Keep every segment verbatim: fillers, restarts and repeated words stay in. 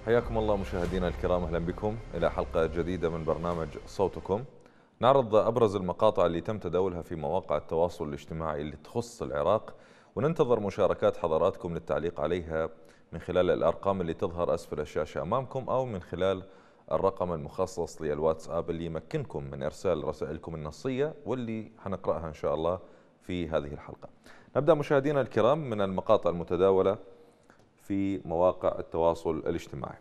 حياكم الله مشاهدينا الكرام، أهلا بكم إلى حلقة جديدة من برنامج صوتكم. نعرض أبرز المقاطع اللي تم تداولها في مواقع التواصل الاجتماعي اللي تخص العراق، وننتظر مشاركات حضراتكم للتعليق عليها من خلال الأرقام اللي تظهر أسفل الشاشة أمامكم أو من خلال الرقم المخصص للواتساب اللي يمكنكم من إرسال رسائلكم النصية واللي حنقرأها إن شاء الله في هذه الحلقة. نبدأ مشاهدينا الكرام من المقاطع المتداولة في مواقع التواصل الاجتماعي.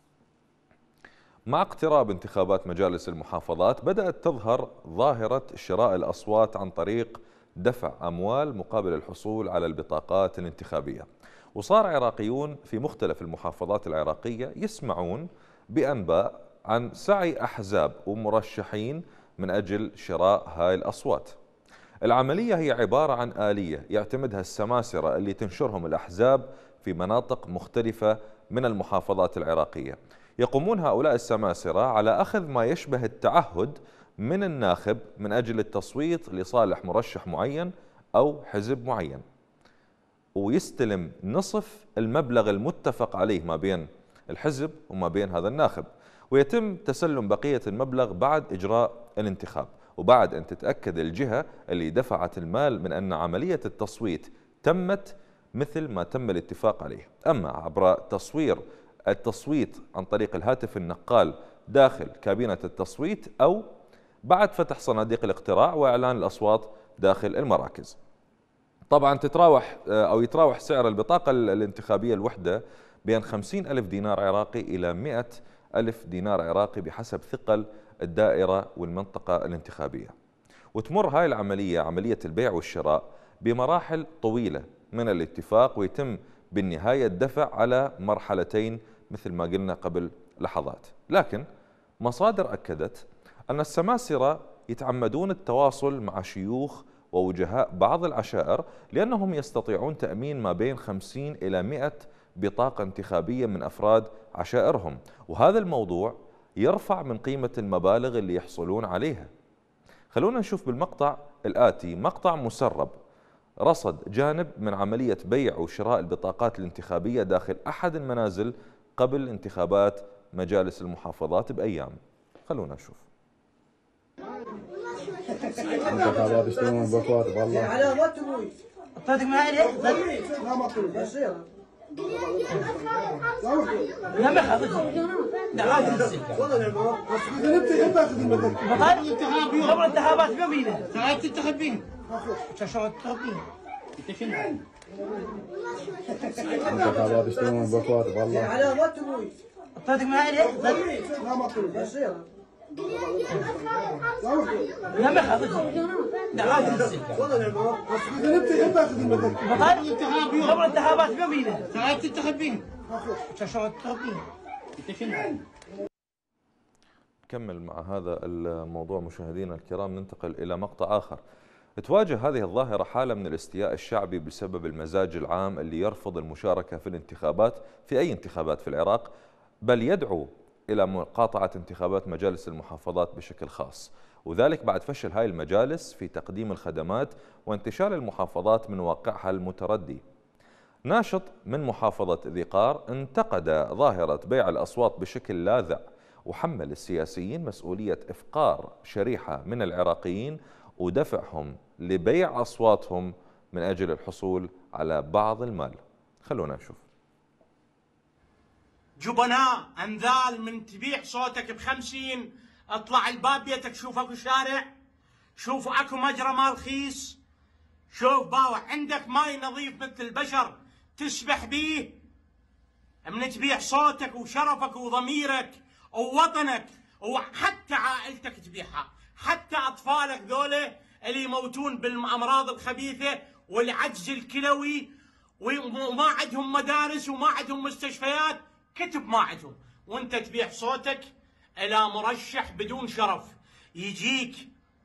مع اقتراب انتخابات مجالس المحافظات بدأت تظهر ظاهرة شراء الأصوات عن طريق دفع أموال مقابل الحصول على البطاقات الانتخابية، وصار عراقيون في مختلف المحافظات العراقية يسمعون بأنباء عن سعي أحزاب ومرشحين من أجل شراء هاي الأصوات. العملية هي عبارة عن آلية يعتمدها السماسرة اللي تنشرهم الأحزاب في مناطق مختلفة من المحافظات العراقية. يقومون هؤلاء السماسرة على أخذ ما يشبه التعهد من الناخب من أجل التصويت لصالح مرشح معين أو حزب معين، ويستلم نصف المبلغ المتفق عليه ما بين الحزب وما بين هذا الناخب، ويتم تسلم بقية المبلغ بعد إجراء الانتخاب، وبعد أن تتأكد الجهة اللي دفعت المال من أن عملية التصويت تمت مثل ما تم الاتفاق عليه. أما عبر تصوير التصويت عن طريق الهاتف النقال داخل كابينة التصويت أو بعد فتح صناديق الاقتراع وإعلان الأصوات داخل المراكز. طبعا تتراوح أو يتراوح سعر البطاقة الانتخابية الوحدة بين خمسين ألف دينار عراقي إلى مئة ألف دينار عراقي بحسب ثقل الدائرة والمنطقة الانتخابية. وتمر هاي العملية، عملية البيع والشراء، بمراحل طويلة من الاتفاق، ويتم بالنهاية الدفع على مرحلتين مثل ما قلنا قبل لحظات. لكن مصادر أكدت أن السماسرة يتعمدون التواصل مع شيوخ ووجهاء بعض العشائر لأنهم يستطيعون تأمين ما بين خمسين إلى مئة بطاقة انتخابية من أفراد عشائرهم، وهذا الموضوع يرفع من قيمة المبالغ اللي يحصلون عليها. خلونا نشوف بالمقطع الآتي مقطع مسرب رصد جانب من عملية بيع وشراء البطاقات الانتخابية داخل أحد المنازل قبل انتخابات مجالس المحافظات بأيام. خلونا نشوف. انتخابات اشترون بطاقات والله على وقت ابوي صدق معي ما مطلوب بس يلا لا ما حاضر لا عادي والله لا انت انت اخذ البطاقه الانتخابيه قبل الانتخابات بمينه ساعات تنتخبين شو تنتخبين انت شنو انتخابات اشترون بطاقات والله على وقت ابوي صدق معي ما مطلوب بس يلا لا ما حاضر لا عادي والله لا انت انت اخذ البطاقه الانتخابيه قبل الانتخابات بمينه ساعات تنتخبين شو تنتخبين انت شنو. نكمل مع هذا الموضوع مشاهدينا الكرام، ننتقل إلى مقطع آخر. تواجه هذه الظاهرة حالة من الاستياء الشعبي بسبب المزاج العام اللي يرفض المشاركة في الانتخابات في أي انتخابات في العراق، بل يدعو إلى مقاطعة انتخابات مجالس المحافظات بشكل خاص، وذلك بعد فشل هاي المجالس في تقديم الخدمات وانتشال المحافظات من واقعها المتردي. ناشط من محافظة ذي قار انتقد ظاهرة بيع الأصوات بشكل لاذع، وحمل السياسيين مسؤولية إفقار شريحة من العراقيين ودفعهم لبيع أصواتهم من أجل الحصول على بعض المال. خلونا نشوف. جبناء انذال من تبيع صوتك بخمسين، اطلع الباب بيتك شوف اكو شارع، شوف اكو مجرى مال رخيص، شوف باوع عندك ماي نظيف مثل البشر تسبح بيه، من تبيع صوتك وشرفك وضميرك ووطنك وحتى عائلتك تبيعها، حتى اطفالك ذولا اللي يموتون بالامراض الخبيثه والعجز الكلوي وما عندهم مدارس وما عندهم مستشفيات، كتب ما عندهم، وانت تبيع صوتك الى مرشح بدون شرف، يجيك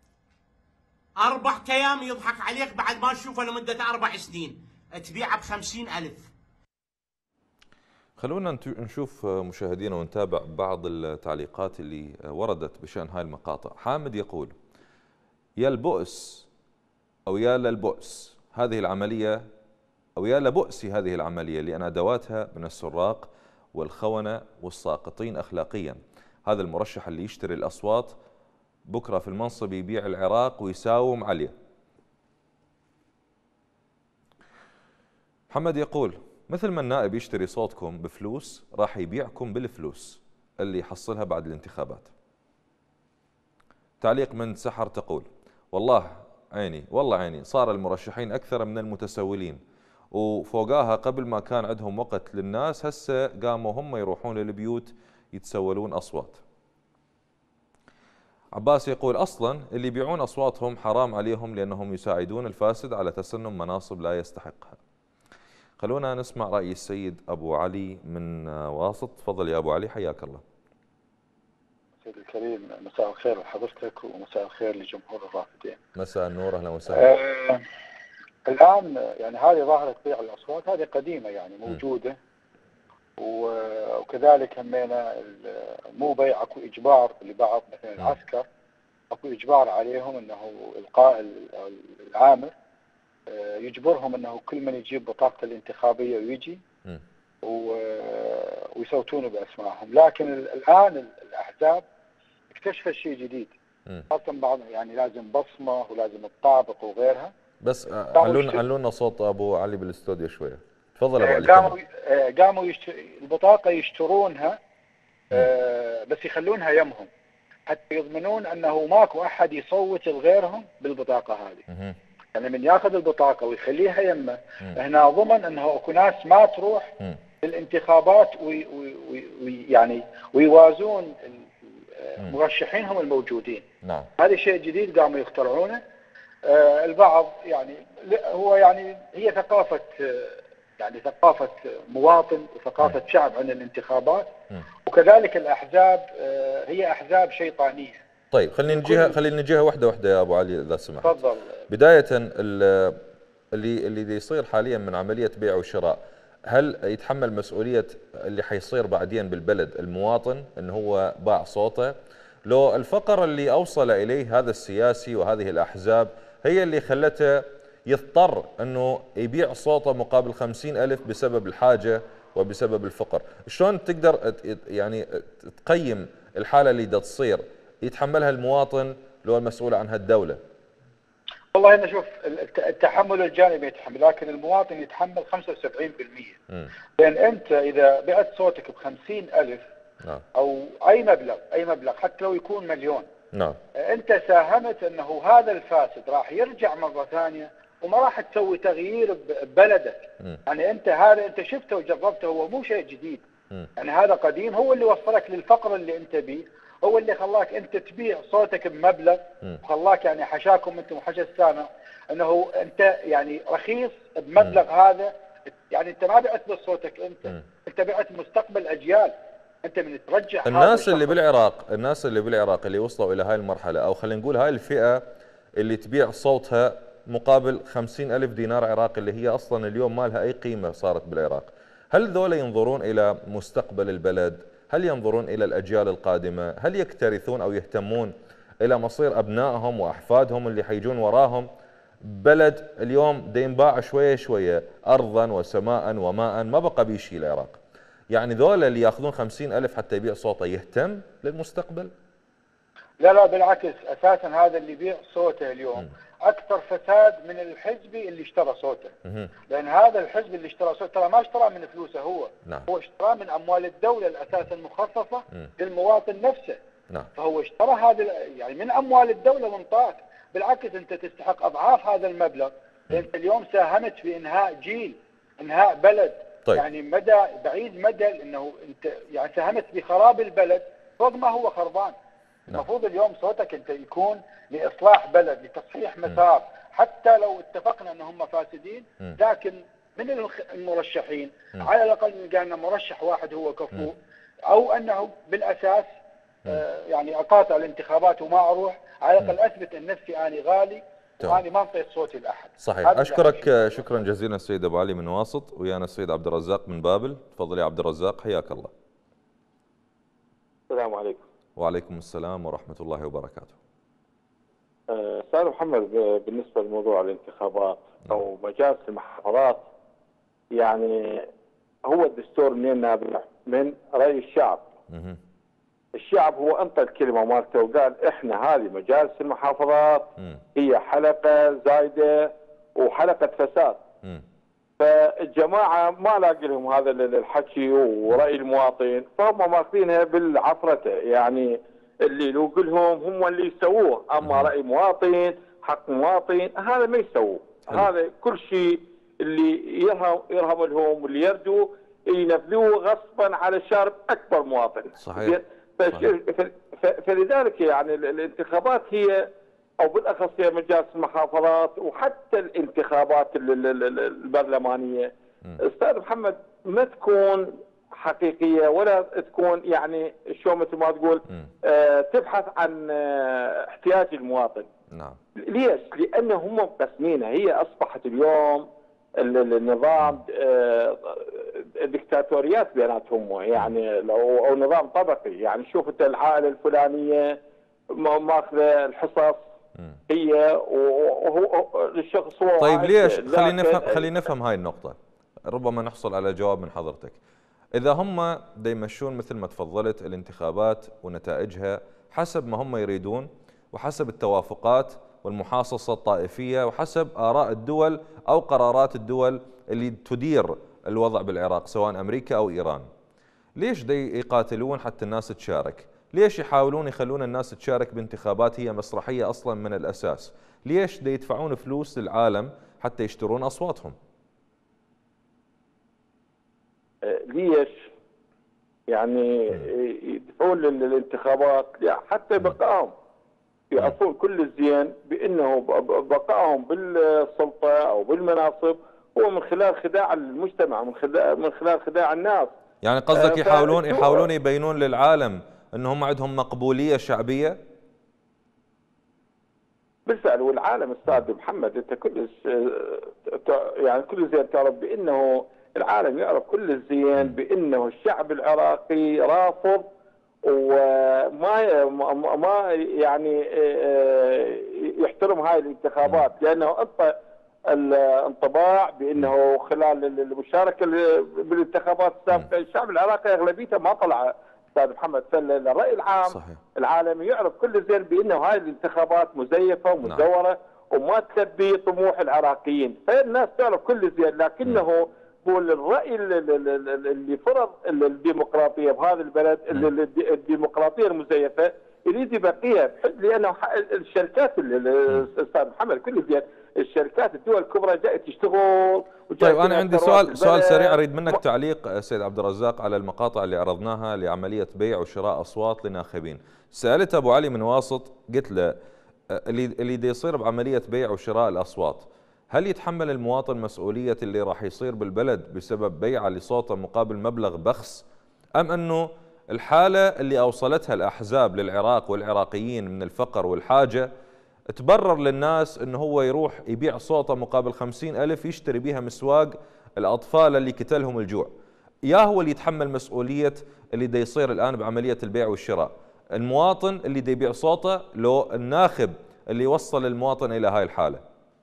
اربع ايام يضحك عليك بعد ما تشوفه لمده اربع سنين، تبيعه بخمسين الف. خلونا نشوف مشاهدينا ونتابع بعض التعليقات اللي وردت بشأن هاي المقاطع. حامد يقول: يا البؤس أو يا للبؤس هذه العملية، أو يا لبؤس هذه العملية لأن أدواتها من السراق والخونة والساقطين أخلاقيا. هذا المرشح اللي يشتري الأصوات بكرة في المنصب يبيع العراق ويساوم عليه. محمد يقول مثل ما النائب يشتري صوتكم بفلوس راح يبيعكم بالفلوس اللي يحصلها بعد الانتخابات. تعليق من سحر تقول والله عيني والله عيني صار المرشحين أكثر من المتسولين، وفوقاها قبل ما كان عندهم وقت للناس هسه قاموا هم يروحون للبيوت يتسولون أصوات. عباس يقول أصلا اللي يبيعون أصواتهم حرام عليهم لأنهم يساعدون الفاسد على تسنم مناصب لا يستحقها. خلونا نسمع رأي السيد أبو علي من واسط. تفضل يا أبو علي، حياك الله. سيدي الكريم، مساء الخير لحضرتك ومساء الخير لجمهور الرافدين. مساء النور، أهلا وسهلا. آه الآن يعني هذه ظاهرة بيع الأصوات هذه قديمة يعني موجودة، وكذلك همينا مو بيع، اكو إجبار لبعض مثلا العسكر، اكو إجبار عليهم أنه إلقاء العامر يجبرهم أنه كل من يجيب بطاقته الانتخابية ويجي ويصوتون بأسمائهم. لكن الآن الأحزاب اكتشفت شيء جديد، خاصة بعض يعني لازم بصمة ولازم الطابق وغيرها. بس علونا علونا صوت أبو علي بالاستوديو شوية. تفضل أبو علي. قاموا قاموا يشت... البطاقة يشترونها بس يخلونها يمهم حتى يضمنون أنه ماكو أحد يصوت لغيرهم بالبطاقة هذه. يعني من ياخذ البطاقة ويخليها يمه هنا ضمن أنه اكو ناس ما تروح للانتخابات وي... وي... وي... يعني ويوازون مرشحينهم الموجودين. نعم. هذا شيء جديد قاموا يخترعونه. آه البعض يعني هو يعني هي ثقافة يعني ثقافة مواطن وثقافة شعب عن الانتخابات، وكذلك الأحزاب آه هي أحزاب شيطانية. طيب خلينا نجيها خلينا نجيها واحدة واحدة يا أبو علي إذا سمحت. تفضل. بداية اللي اللي يصير حاليا من عملية بيع وشراء، هل يتحمل مسؤولية اللي حيصير بعدين بالبلد المواطن انه هو باع صوته، لو الفقر اللي اوصل اليه هذا السياسي وهذه الاحزاب هي اللي خلته يضطر انه يبيع صوته مقابل خمسين ألف بسبب الحاجة وبسبب الفقر؟ شلون تقدر يعني تقيم الحالة اللي دا تصير يتحملها المواطن لو المسؤول عنها الدولة؟ والله أنا شوف التحمل الجانبي يتحمل، لكن المواطن يتحمل خمسة وسبعين بالمئة. لأن أنت إذا بعت صوتك بخمسين ألف نعم. أو أي مبلغ أي مبلغ حتى لو يكون مليون، نعم. أنت ساهمت أنه هذا الفاسد راح يرجع مرة ثانية وما راح تسوي تغيير ببلدك. م. يعني أنت هذا أنت شفته وجربته، هو مو شيء جديد. م. يعني هذا قديم، هو اللي وصلك للفقر اللي أنت بيه، هو اللي خلاك انت تبيع صوتك بمبلغ، وخلاك يعني حشاكم انتم وحشا السامع انه انت يعني رخيص بمبلغ. م. هذا يعني انت ما بعت بس صوتك انت، م. انت بعت مستقبل اجيال. انت من ترجع الناس اللي بالعراق الناس اللي بالعراق اللي وصلوا الى هاي المرحله، او خلينا نقول هاي الفئه اللي تبيع صوتها مقابل خمسين ألف دينار عراقي اللي هي اصلا اليوم ما لها اي قيمه صارت بالعراق، هل ذولا ينظرون الى مستقبل البلد؟ هل ينظرون إلى الأجيال القادمة؟ هل يكترثون أو يهتمون إلى مصير أبنائهم وأحفادهم اللي حيجون وراهم؟ بلد اليوم دينباع شوية شوية أرضا وسماء وماء، ما بقى بيشي العراق. يعني ذولا اللي ياخذون خمسين ألف حتى يبيع صوته يهتم للمستقبل؟ لا لا بالعكس، أساسا هذا اللي يبيع صوته اليوم م. أكثر فساد من الحزبي اللي اشترى صوته. م. لأن هذا الحزب اللي اشترى صوته ترى ما اشترى من فلوسه هو. نعم. هو اشترى من أموال الدولة الأساسا مخصصة م. للمواطن نفسه. نعم. فهو اشترى هذا يعني من أموال الدولة وانطاك. بالعكس أنت تستحق أضعاف هذا المبلغ، لأن أنت اليوم ساهمت في إنهاء جيل، إنهاء بلد. طيب. يعني مدى بعيد مدى إنه أنت يعني ساهمت بخراب البلد فوق ما هو خربان. المفروض اليوم صوتك انت يكون لاصلاح بلد، لتصحيح مسار. م. حتى لو اتفقنا ان هم فاسدين، م. لكن من المرشحين م. على الاقل نلقى لنا مرشح واحد هو كفؤ، او انه بالاساس آه يعني اقاطع الانتخابات وما اروح، على الاقل اثبت ان نفسي اني غالي واني ما انطيت صوتي لاحد. صحيح. اشكرك شكرا جزيلا السيد ابو علي من واسط، ويانا السيد عبد الرزاق من بابل. تفضل يا عبد الرزاق، حياك الله. السلام عليكم. وعليكم السلام ورحمة الله وبركاته. أستاذ محمد، بالنسبة لموضوع الانتخابات أو مجالس المحافظات، يعني هو الدستور منين نابع؟ من راي الشعب. مه. الشعب هو انطى الكلمه مالته وقال احنا هذه مجالس المحافظات مم. هي حلقه زايده وحلقه فساد. مم. فالجماعه ما لاقي لهم هذا الحكي وراي المواطن، فهم ماخذينها بالعفرته، يعني اللي لو لهم هم اللي يسووه، اما راي مواطن حق مواطن هذا ما يسووه. هذا كل شيء اللي يرهم يرهم لهم واللي يردوا ينفذوه غصبا على شارب اكبر مواطن. صحيح. فلذلك يعني الانتخابات هي او بالاخص هي مجالس المحافظات وحتى الانتخابات البرلمانيه استاذ محمد ما تكون حقيقيه ولا تكون يعني شو مثل ما تقول آه تبحث عن آه احتياج المواطن. نعم. ليش؟ لانه هم مقسمينها، هي اصبحت اليوم النظام آه دكتاتوريات بيناتهم، يعني لو او نظام طبقي، يعني شوف انت العائله الفلانيه ماخذه الحصص هي وهو الشخص هو. طيب ليش؟ خلينا نفهم خلينا نفهم هاي النقطه، ربما نحصل على جواب من حضرتك. اذا هم دا يمشون مثل ما تفضلت الانتخابات ونتائجها حسب ما هم يريدون وحسب التوافقات والمحاصصه الطائفيه وحسب اراء الدول او قرارات الدول اللي تدير الوضع بالعراق سواء امريكا او ايران، ليش دا يقاتلون حتى الناس تشارك؟ ليش يحاولون يخلون الناس تشارك بانتخابات هي مسرحيه اصلا من الاساس؟ ليش دا يدفعون فلوس للعالم حتى يشترون اصواتهم؟ ليش؟ يعني يدفعون للانتخابات حتى بقائهم، يعرفون كل الزين بانه بقائهم بالسلطه او بالمناصب هو من خلال خداع المجتمع، من خلال من خلال خداع الناس. يعني قصدك يحاولون يحاولون يبينون للعالم انهم عندهم مقبوليه شعبيه؟ بالفعل، والعالم استاذ محمد انت كل يعني كل زين تعرف بانه العالم يعرف كل الزين بانه الشعب العراقي رافض وما ما يعني يحترم هاي الانتخابات، لانه انطى الانطباع بانه خلال المشاركه بالانتخابات السابقه الشعب العراقي اغلبيته ما طلع استاذ محمد. فالراي العام صحيح. العالمي يعرف كل زين بانه هاي الانتخابات مزيفه ومزوره. نعم. وما تلبي طموح العراقيين، فالناس تعرف كل زين، لكنه هو الراي اللي فرض الديمقراطيه بهذا البلد، الديمقراطيه المزيفه يريد يبقيها بحد، لانه الشركات استاذ محمد كل زين الشركات الدول الكبرى جاءت تشتغل. طيب انا عندي سؤال سؤال سريع اريد منك تعليق سيد عبد الرزاق على المقاطع اللي عرضناها لعمليه بيع وشراء اصوات لناخبين. سالت ابو علي من واسط قلت له اللي اللي دي يصير بعمليه بيع وشراء الاصوات، هل يتحمل المواطن مسؤوليه اللي راح يصير بالبلد بسبب بيعه لصوته مقابل مبلغ بخس، ام انه الحاله اللي اوصلتها الاحزاب للعراق والعراقيين من الفقر والحاجه تبرر للناس انه هو يروح يبيع صوته مقابل خمسين ألف يشتري بيها مسواق الأطفال اللي كتلهم الجوع؟ يا هو اللي يتحمل مسؤولية اللي دا يصير الآن بعملية البيع والشراء، المواطن اللي دا يبيع صوته لو الناخب اللي وصل المواطن إلى هاي الحالة؟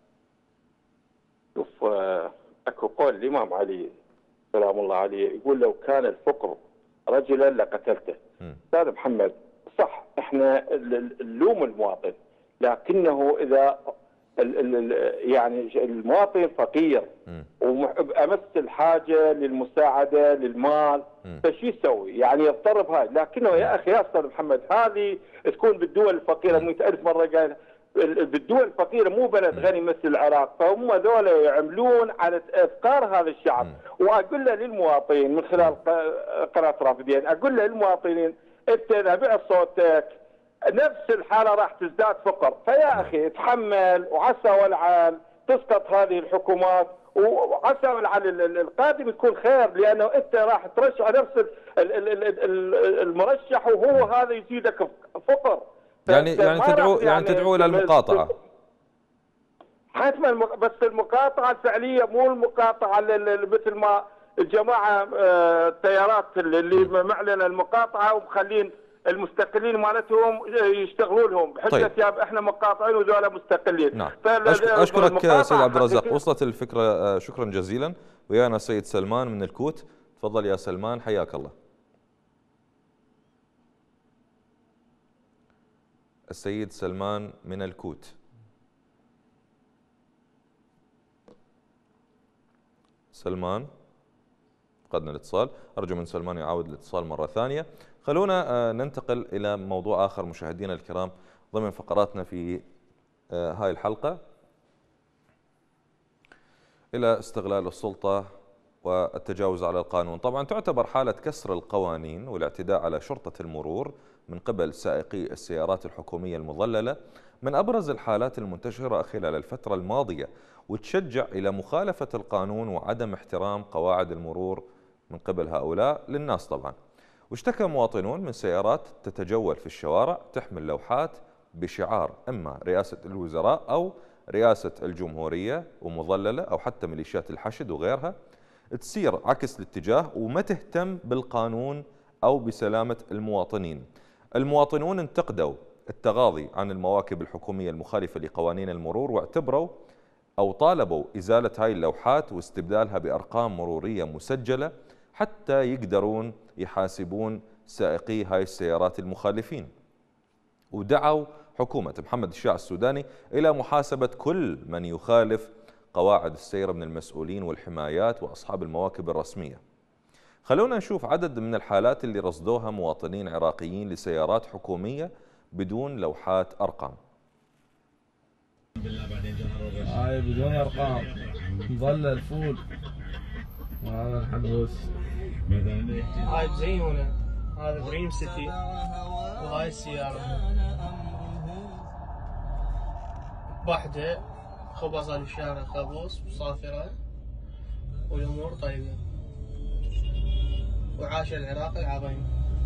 شوف أكو قول الإمام علي سلام الله عليه يقول لو كان الفقر رجلا لقتلته. أستاذ محمد صح احنا نلوم المواطن، لكنه اذا ال ال يعني المواطن فقير وامس الحاجه للمساعده للمال فشو يسوي؟ يعني يضطر بهاي، لكنه يا اخي يا استاذ محمد هذه تكون بالدول الفقيره، مئة ألف مره قال بالدول الفقيره مو بلد غني مثل العراق، فهم ذولا يعملون على افقار هذا الشعب. واقول له للمواطنين من خلال قناه رافدين، اقول له للمواطنين انت اذا بعت صوتك نفس الحاله راح تزداد فقر، فيا اخي تحمل وعسى ولعل تسقط هذه الحكومات وعسى ولعل القادم يكون خير، لانه انت راح ترشح نفس المرشح وهو هذا يزيدك فقر. يعني يعني تدعو يعني, يعني تدعو الى المقاطعه حتما، بس المقاطعه الفعليه مو المقاطعه مثل ما الجماعه التيارات اللي معلنه المقاطعه ومخلين المستقلين مالتهم يشتغلوا لهم بحجه طيب. يا احنا مقاطعين وذولا مستقلين. نعم. اشكرك سيد عبد الرزاق، وصلت الفكره، شكرا جزيلا. ويانا سيد سلمان من الكوت. تفضل يا سلمان، حياك الله. السيد سلمان من الكوت. سلمان فقدنا الاتصال، أرجو من سلمان يعاود الاتصال مرة ثانية. خلونا ننتقل إلى موضوع آخر مشاهدينا الكرام ضمن فقراتنا في هاي الحلقة، إلى استغلال السلطة والتجاوز على القانون. طبعا تعتبر حالة كسر القوانين والاعتداء على شرطة المرور من قبل سائقي السيارات الحكومية المظللة من أبرز الحالات المنتشرة خلال الفترة الماضية، وتشجع إلى مخالفة القانون وعدم احترام قواعد المرور من قبل هؤلاء للناس طبعا. واشتكى مواطنون من سيارات تتجول في الشوارع تحمل لوحات بشعار إما رئاسة الوزراء أو رئاسة الجمهورية ومظللة أو حتى ميليشيات الحشد وغيرها، تسير عكس الاتجاه وما تهتم بالقانون أو بسلامة المواطنين. المواطنون انتقدوا التغاضي عن المواكب الحكومية المخالفة لقوانين المرور، واعتبروا أو طالبوا إزالة هاي اللوحات واستبدالها بأرقام مرورية مسجلة حتى يقدرون يحاسبون سائقي هاي السيارات المخالفين. ودعوا حكومة محمد الشيع السوداني إلى محاسبة كل من يخالف قواعد السير من المسؤولين والحمايات وأصحاب المواكب الرسمية. خلونا نشوف عدد من الحالات اللي رصدوها مواطنين عراقيين لسيارات حكومية بدون لوحات أرقام. هاي بدون أرقام، مظلل فول، وهذا الحبوس. هاي بزيونة، هذا دريم سيتي، وهاي السيارة واحدة خبص على الشارع، خبوص وصافرة والأمور طيبة، وعاش العراق العظيم.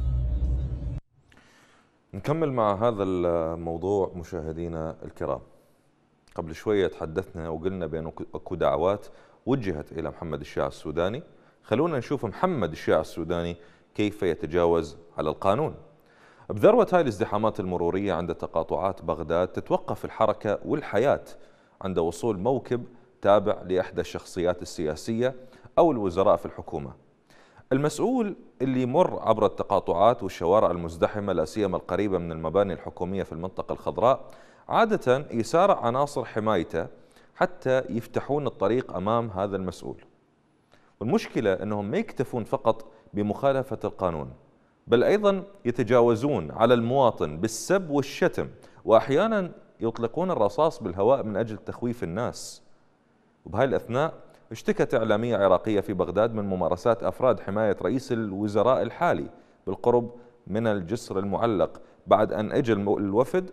نكمل مع هذا الموضوع مشاهدينا الكرام. قبل شوية تحدثنا وقلنا بأن اكو دعوات وجهت إلى محمد الشيع السوداني. خلونا نشوف محمد الشيع السوداني كيف يتجاوز على القانون. بذروة هاي الازدحامات المرورية عند تقاطعات بغداد تتوقف الحركة والحياة عند وصول موكب تابع لإحدى الشخصيات السياسية أو الوزراء في الحكومة. المسؤول اللي يمر عبر التقاطعات والشوارع المزدحمة لا سيما القريبة من المباني الحكومية في المنطقة الخضراء عادة يسارع عناصر حمايته حتى يفتحون الطريق أمام هذا المسؤول. والمشكلة أنهم ما يكتفون فقط بمخالفة القانون، بل أيضا يتجاوزون على المواطن بالسب والشتم، وأحيانا يطلقون الرصاص بالهواء من أجل تخويف الناس. وبهاي الأثناء اشتكت إعلامية عراقية في بغداد من ممارسات أفراد حماية رئيس الوزراء الحالي بالقرب من الجسر المعلق بعد أن أجى الوفد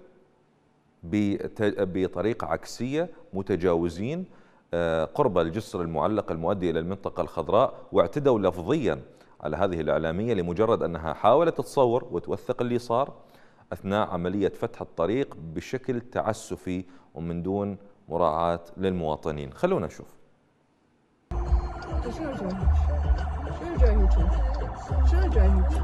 بطريقة عكسية متجاوزين قرب الجسر المعلق المؤدي إلى المنطقة الخضراء، واعتدوا لفظيا على هذه الإعلامية لمجرد أنها حاولت تصور وتوثق اللي صار أثناء عملية فتح الطريق بشكل تعسفي ومن دون مراعاة للمواطنين. خلونا نشوف. شنو جاي؟ شنو جاي هيك؟ شنو جاي هيك؟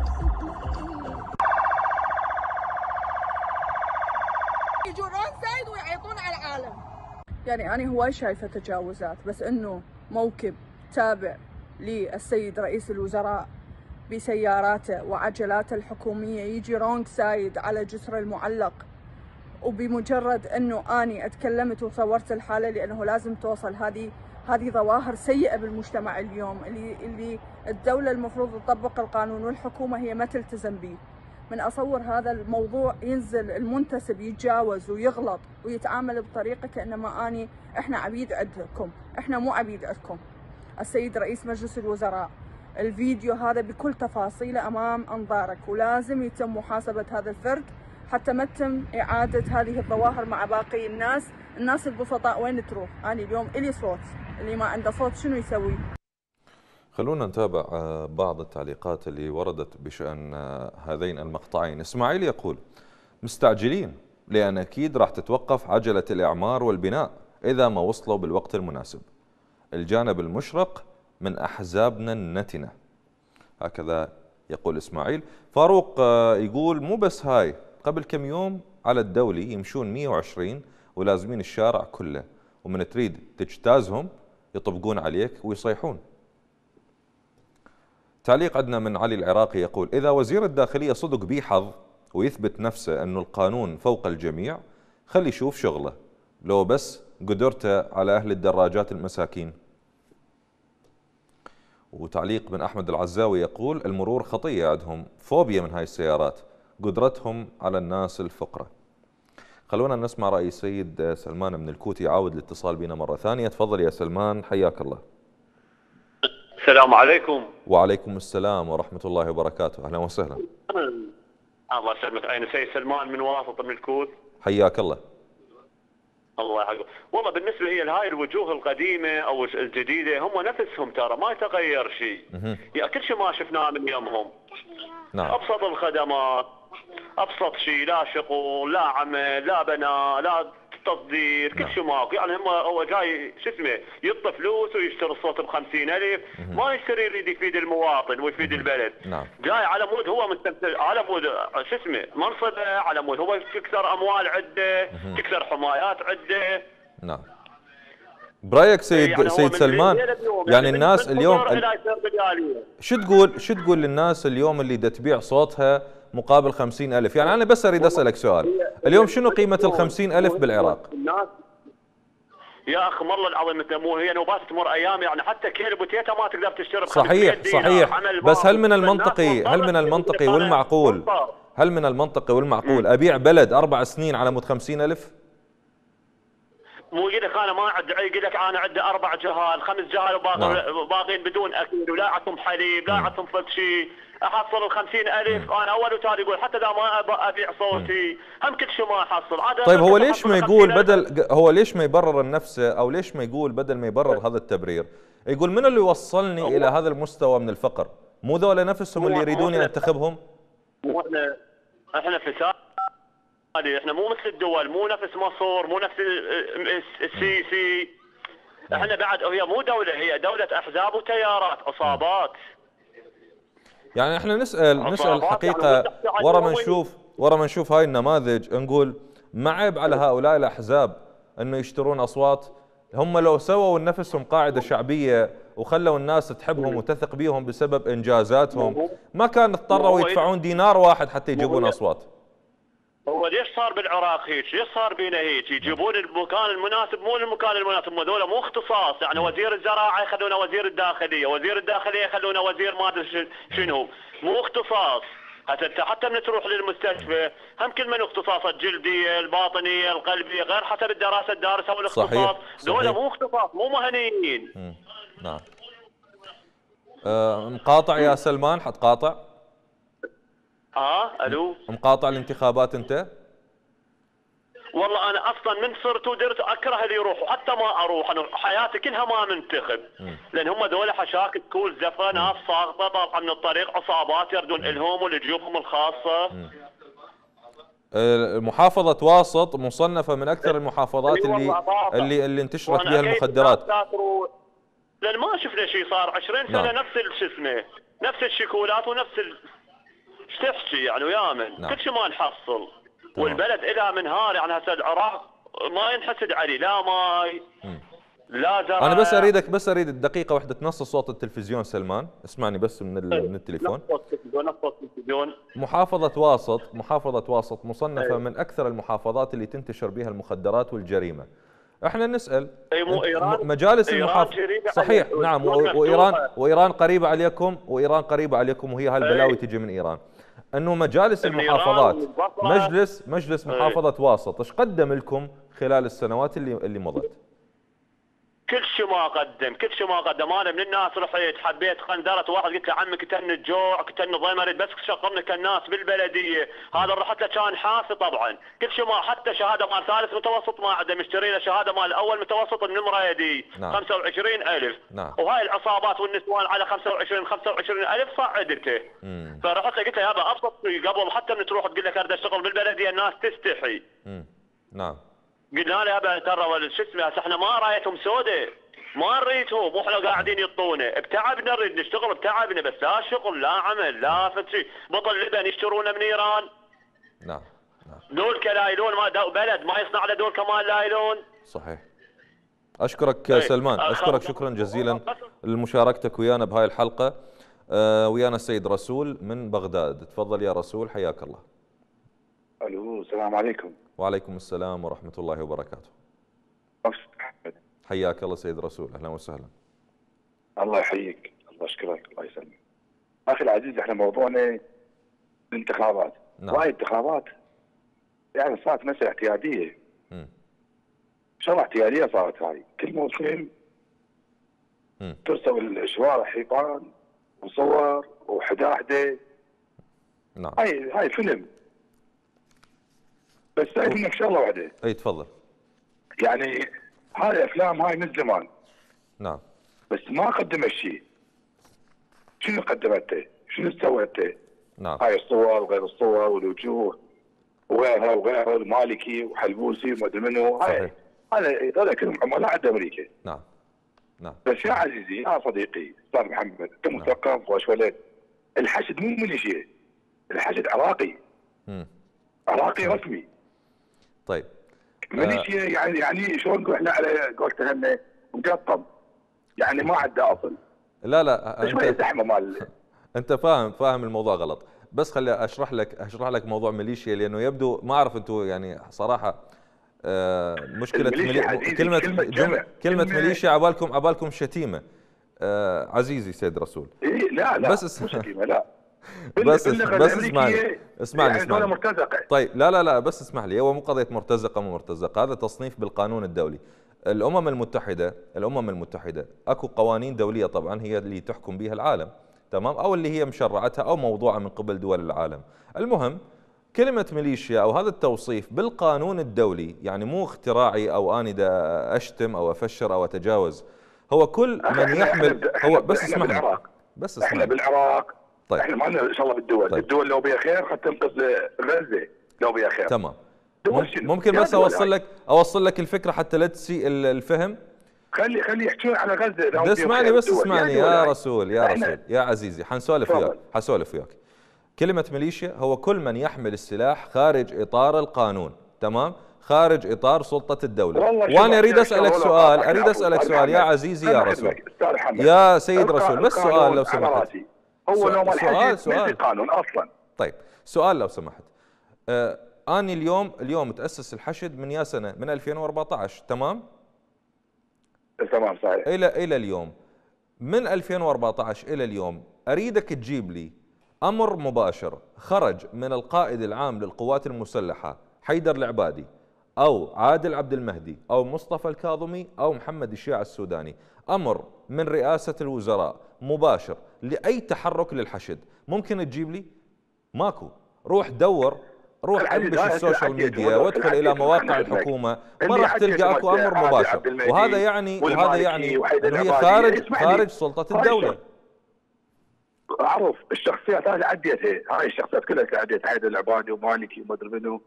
يجون سايد ويعيطون على العالم. يعني أنا هواي شايفة تجاوزات، بس إنه موكب تابع للسيد رئيس الوزراء بسياراته وعجلاته الحكومية يجي رونج سايد على جسر المعلق، وبمجرد إنه أني أتكلمت وصورت الحالة لأنه لازم توصل. هذه هذه ظواهر سيئة بالمجتمع اليوم، اللي اللي الدولة المفروض تطبق القانون والحكومة هي ما تلتزم به. من أصور هذا الموضوع ينزل المنتسب يتجاوز ويغلط ويتعامل بطريقة كأنما أني إحنا عبيد عندكم، إحنا مو عبيد عندكم. السيد رئيس مجلس الوزراء، الفيديو هذا بكل تفاصيله أمام أنظارك، ولازم يتم محاسبة هذا الفرد حتى ما تتم إعادة هذه الظواهر مع باقي الناس. الناس البسطاء وين تروح؟ أنا اليوم إلي صوت، اللي ما عنده صوت شنو يسوي؟ خلونا نتابع بعض التعليقات اللي وردت بشأن هذين المقطعين. إسماعيل يقول: مستعجلين لأن أكيد راح تتوقف عجلة الإعمار والبناء إذا ما وصلوا بالوقت المناسب. الجانب المشرق من أحزابنا النتنة. هكذا يقول إسماعيل. فاروق يقول: مو بس هاي، قبل كم يوم على الدولي يمشون مئة وعشرين ولازمين الشارع كله، ومن تريد تجتازهم يطبقون عليك ويصيحون. تعليق عندنا من علي العراقي يقول: إذا وزير الداخلية صدق بيه حظ ويثبت نفسه أنه القانون فوق الجميع، خلي يشوف شغله، لو بس قدرته على أهل الدراجات المساكين. وتعليق من أحمد العزاوي يقول: المرور خطية، عندهم فوبيا من هاي السيارات، قدرتهم على الناس الفقراء. خلونا نسمع رأي السيد سلمان من الكوت، يعاود الاتصال بنا مرة ثانية. تفضل يا سلمان، حياك الله. السلام عليكم. وعليكم السلام ورحمة الله وبركاته، أهلا وسهلا. الله يسلمك. أنا سيد سلمان من واسط من الكوت. حياك الله. الله يحفظك. والله بالنسبة هي هاي الوجوه القديمة أو الجديدة هم نفسهم ترى ما يتغير شيء. يعني كل شيء ما شفناه من يومهم. نعم. أبسط الخدمات، أبسط شيء، لا شغل، لا عمل، لا بناء، لا تصدير، كل شيء ماكو. يعني هم هو جاي شو اسمه يطلع فلوس ويشتري الصوت ب خمسين ألف، ما يشتري يريد يفيد المواطن ويفيد البلد. نعم. جاي على مود هو مستمتع، على مود شو اسمه منصبه، على مود هو تكثر أموال عنده، تكثر حمايات عنده. نعم. برايك سيد يعني سيد سلمان، يعني الناس اليوم شو تقول شو تقول للناس اليوم اللي دا تبيع صوتها مقابل خمسين ألف؟ يعني أنا بس أريد أسألك سؤال، اليوم شنو قيمة الخمسين ألف بالعراق؟ يا أخي والله العظيم أنت مو هي نوبات تمر أيام، يعني حتى كيلو بوتيتا ما تقدر تشتري. صحيح صحيح، بس هل من المنطقي هل من المنطقي والمعقول هل من المنطقي والمعقول أبيع بلد أربع سنين على مود خمسين ألف؟ مو يقول لك انا ما عندي، يقول لك انا عندي اربع جهال خمس جهال وباقين بدون اكل ولا عندهم حليب لا عندهم فد شيء، احصل ال خمسين ألف انا اول وتالي يقول حتى اذا ما ابيع صوتي هم كل شيء ما احصل. طيب هو ليش ما يقول بدل هو ليش ما يبرر نفسه، او ليش ما يقول بدل ما يبرر هذا التبرير يقول من اللي وصلني الى هذا المستوى من الفقر؟ مو ذولا نفسهم اللي يريدوني انتخبهم؟ مو احنا احنا فساد، احنا مو مثل الدول، مو نفس مصر، مو نفس السيسي. احنا بعد هي مو دوله، هي دوله احزاب وتيارات، عصابات. يعني احنا نسال نسال حقيقه يعني ورا ما نشوف ورا ما نشوف هاي النماذج نقول ما عيب على هؤلاء الاحزاب انه يشترون اصوات؟ هم لو سووا لنفسهم قاعده شعبيه وخلوا الناس تحبهم وتثق بيهم بسبب انجازاتهم ما كان اضطروا يدفعون دينار واحد حتى يجيبون اصوات. هو ليش صار بالعراق هيك؟ ليش صار بينا هيك؟ يجيبون المكان المناسب مو المكان المناسب، هذول مو اختصاص، يعني وزير الزراعه يخلونه وزير الداخليه، وزير الداخليه يخلونه وزير ما ادري شنو، مو اختصاص. حتى حتى من تروح للمستشفى هم كل من اختصاصات الجلديه، الباطنيه، القلبيه، غير حسب الدراسه الدارسه والاختصاص، ذولا مو اختصاص، مو مهنيين. مم. نعم. أه مقاطع يا سلمان، حتقاطع؟ اه الو مقاطع الانتخابات انت؟ والله انا اصلا من صرت ودرت اكره اللي يروحوا، حتى ما اروح، انا حياتي كلها ما منتخب، لان هم دول حشاك تكون زفه، ناس ساقطه طالعه من الطريق، عصابات يردون الهم ولجيوبهم الخاصه. محافظة واسط مصنفة من اكثر المحافظات اللي اللي اللي انتشرت بها المخدرات. لان ما شفنا شيء، صار عشرين سنه نفس شو اسمه، نفس الشيكولات ونفس ال... ايش تحكي يعني ويا من؟ نعم. كل شيء ما نحصل. طبعا. والبلد إلى منهار، يعني هسه العراق ما ينحسد عليه، لا ماي م. لا زرع. انا بس اريدك بس اريد الدقيقه واحده تنص صوت التلفزيون سلمان، اسمعني بس من من التليفون. صوت التلفزيون. محافظه واسط محافظه واسط مصنفه أي. من اكثر المحافظات اللي تنتشر بها المخدرات والجريمه. احنا نسال أي مو إيران مجالس المحافظه صحيح نعم، وايران وايران قريبه عليكم، وايران قريبه عليكم، وهي هالبلاوي تجي من ايران. انه مجالس المحافظات مجلس مجلس محافظه واسط ايش قدم لكم خلال السنوات اللي اللي مضت؟ كل شيء ما قدم، كل شيء ما قدم. انا من الناس رحت حبيت خندرت واحد قلت له عمي كتن الجوع كتن الضيمه اريد بس شغلنا كالناس بالبلديه، هذا رحت له كان حافي طبعا، كل شيء ما حتى شهاده مال ثالث متوسط ما عنده، مشتري له شهاده مال اول متوسط النمره دي نعم. خمسة وعشرين ألف نعم. وهاي العصابات والنسوان على خمسة وعشرين خمسة وعشرين ألف صعدته. فرحت له قلت له يابا ابسط قبل حتى من تروح تقول لك اريد اشتغل بالبلديه الناس تستحي. امم نعم. قلنا له يابا ترى شو اسمه احنا ما رايتهم سوداء، ما نريدهم، مو احنا قاعدين يطونا، بتعبنا نريد نشتغل بتعبنا، بس لا شغل لا عمل لا فد شيء، بطل لبن يشترونه من ايران. نعم نعم. دول كلايلون ما بلد ما يصنع له دول كمان لايلون. صحيح. اشكرك يا سلمان، اشكرك شكرا جزيلا لمشاركتك ويانا بهاي الحلقه. آه ويانا السيد رسول من بغداد. تفضل يا رسول، حياك الله. الو السلام عليكم. وعليكم السلام ورحمة الله وبركاته. حياك الله سيد رسول، أهلا وسهلا. الله يحييك، الله يشكرك، الله يسلمك. أخي العزيز، احنا موضوعنا الانتخابات. نعم. وهاي الانتخابات يعني صارت مسألة اعتيادية. امم شغلة اعتيادية صارت هاي، كل موسم ترسل الشوارع حيطان وصور وحداحدة. نعم. هاي هاي فيلم. بس شايف منك شغلة واحدة. اي تفضل. يعني هاي الافلام هاي من زمان. نعم. بس ما قدمت شيء. شنو قدمته؟ شنو سوته؟ نعم. هاي الصور وغير الصور والوجوه وغيرها وغيرها، المالكي وحلبوسي وما ادري منو. هاي هذا هذا كلهم عملاء عند امريكا. نعم. نعم. بس يا عزيزي يا صديقي استاذ محمد، انت مثقف وشولد. الحشد مو ميليشيا، الحشد عراقي. امم عراقي رسمي. طيب. ميليشيا آه. يعني يعني شلون نقول احنا على قولتنا مقطم، يعني ما عنده اصل. لا لا شويه زحمه مال انت فاهم فاهم الموضوع غلط. بس خلي اشرح لك اشرح لك موضوع ميليشيا، لانه يبدو ما اعرف انتم يعني صراحه آه مشكله ملي... كلمه كلمه, جمع... كلمة ميليشيا عبالكم عبالكم شتيمه. آه عزيزي سيد رسول. إيه لا لا بس اس... مو شتيمه لا. بس اس... بس اسمعني اسمعني يعني اسمعني مرتزقه. طيب لا لا لا بس اسمح لي، هو مو قضيه مرتزقه مو مرتزقه، هذا تصنيف بالقانون الدولي. الامم المتحده الامم المتحده اكو قوانين دوليه طبعا هي اللي تحكم بها العالم، تمام، او اللي هي مشرعتها او موضوعه من قبل دول العالم. المهم كلمه ميليشيا او هذا التوصيف بالقانون الدولي، يعني مو اختراعي او اني دا اشتم او افشر او اتجاوز. هو كل من يحمل هو بس اسمعني بس اسمعني احنا بالعراق. طيب. احنا ما لنا ان شاء الله بالدول. طيب. الدول لو بيها خير حتى تنقذ غزه لو بيها خير. تمام. ممكن بس اوصل لك اوصل لك الفكره حتى لا تسيء الفهم. خلي خلي يحكون على غزه. اسمعني بس اسمعني يا رسول يا رسول يا عزيزي، حنسولف وياك حسولف وياك. كلمه ميليشيا هو كل من يحمل السلاح خارج اطار القانون، تمام، خارج اطار سلطه الدوله. وانا اريد اسالك سؤال اريد اسالك سؤال يا عزيزي يا رسول يا سيد رسول، بس سؤال لو سمحت. هو لو ما سؤال سؤال في قانون اصلا. طيب سؤال لو سمحت. آه اني اليوم اليوم تاسس الحشد من يا سنه من ألفين وأربعة عشر، تمام؟ تمام صحيح. الى الى اليوم، من ألفين وأربعة عشر الى اليوم اريدك تجيب لي امر مباشر خرج من القائد العام للقوات المسلحه حيدر العبادي او عادل عبد المهدي او مصطفى الكاظمي او محمد الشيع السوداني، امر من رئاسه الوزراء مباشر لاي تحرك للحشد، ممكن تجيب لي؟ ماكو. روح دور، روح انبش السوشيال ميديا وادخل الى مواقع الحكومه، ما راح تلقى اكو امر مباشر. وهذا يعني وهذا يعني انه هي خارج خارج سلطه الدوله. اعرف الشخصيات هذه عديتها، هاي الشخصيات كلها عديتها، حيدر العبادي ومالكي وما ادري منو.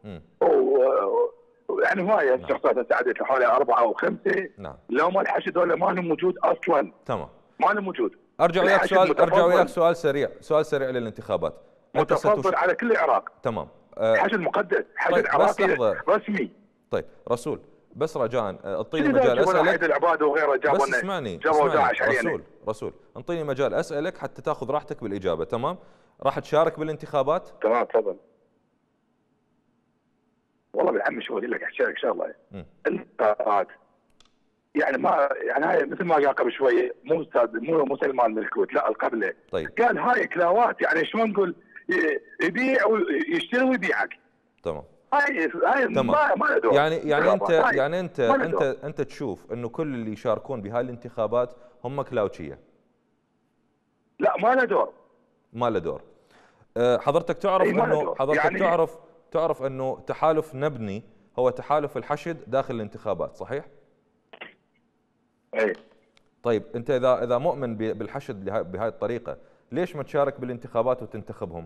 يعني هوايه الشخصيات هسه عديتها حوالي اربعه او خمسه. نعم. لو ما الحشد ولا ما لهم وجود اصلا. تمام. ما لهم وجود. ارجع وياك سؤال ارجع وياك سؤال سريع، سؤال سريع للانتخابات. متفضل على كل العراق. تمام. أه حشد مقدس، حشد طيب عراقي رسمي. طيب رسول بس رجاء اعطيني مجال اسالك. حيدر العبادي وغيره جابوا بس اسمعني اسمعني رسول رسول انطيني مجال اسالك حتى تاخذ راحتك بالاجابه، تمام؟ راح تشارك بالانتخابات؟ تمام تفضل. والله بالعم شو اقول لك احكي لك شغله. الانتخابات يعني ما يعني هاي مثل ما قال قبل شويه، مو استاذ مو مو سلمان من الكويت، لا القبله. طيب. قال هاي كلاوات، يعني شلون نقول يبيع ويشتري ويبيعك. تمام. هاي هاي ما ما له دور. يعني يعني انت يعني انت انت انت تشوف انه كل اللي يشاركون بهاي الانتخابات هم كلاوتشيه؟ لا ما له دور. ما له دور. أه حضرتك تعرف انه حضرتك يعني تعرف تعرف انه تحالف نبني هو تحالف الحشد داخل الانتخابات، صحيح؟ اي. طيب انت اذا اذا مؤمن بالحشد بهاي الطريقه، ليش ما تشارك بالانتخابات وتنتخبهم؟